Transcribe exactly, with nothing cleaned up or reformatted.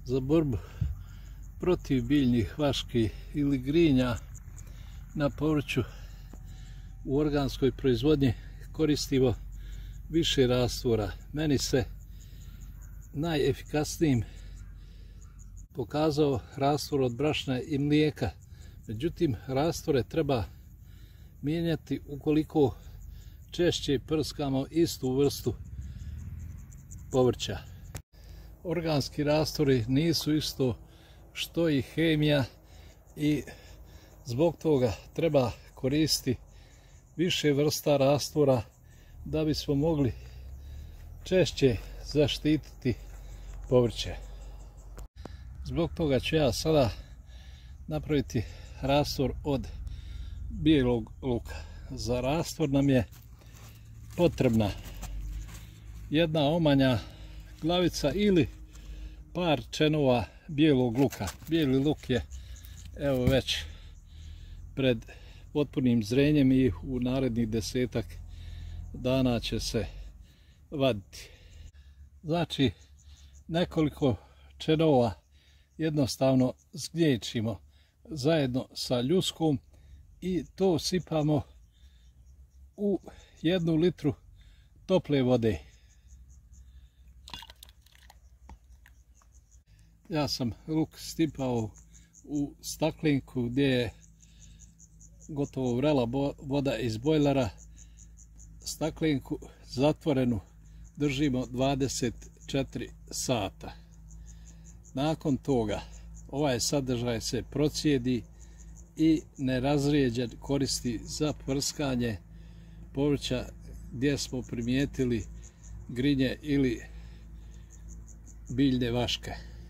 Za borbu protiv biljnih vaški ili grinja na povrću u organskoj proizvodnji koristimo više rastvora. Meni se najefikasnijim pokazao rastvor od brašna i mlijeka. Međutim, rastvore treba mijenjati ukoliko češće prskamo istu vrstu povrća. Organski rastvori nisu isto što i hemija i zbog toga treba koristiti više vrsta rastvora da bismo mogli češće zaštititi povrće. Zbog toga ću ja sada napraviti rastvor od bijelog luka. Za rastvor nam je potrebna jedna omanja glavica ili par čenova bijelog luka. Bijeli luk je evo već pred potpunim zrenjem i u narednih desetak dana će se vaditi. Znači, nekoliko čenova jednostavno zgnječimo zajedno sa ljuskom i to sipamo u jednu litru tople vode. Ja sam luk stipao u staklenku gdje je gotovo vrela voda iz bojlera. Staklenku zatvorenu držimo dvadeset četiri sata. Nakon toga ovaj sadržaj se procijedi i nerazrijeđen koristi za prskanje povrća gdje smo primijetili grinje ili biljne vaške.